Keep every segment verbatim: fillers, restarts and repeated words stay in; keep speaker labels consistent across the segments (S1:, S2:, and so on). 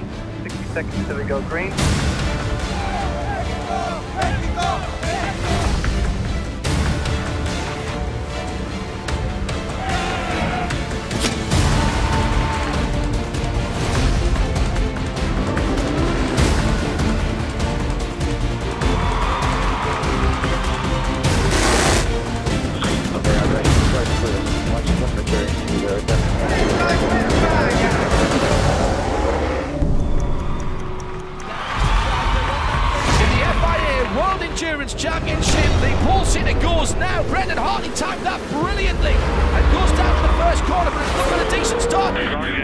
S1: sixty seconds till we go green.
S2: Ready to go!
S3: Championship, the pole sitter goes now. Brendan Hartley timed that brilliantly and goes down to the first corner, but it's looking a decent start.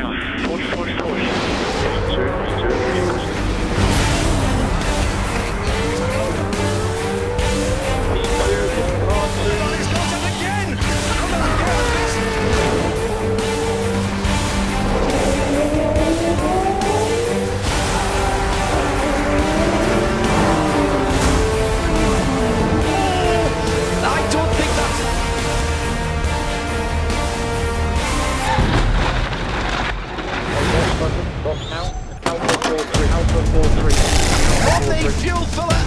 S3: On the fuel filler.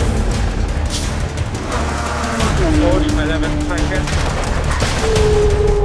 S1: eleven seconds.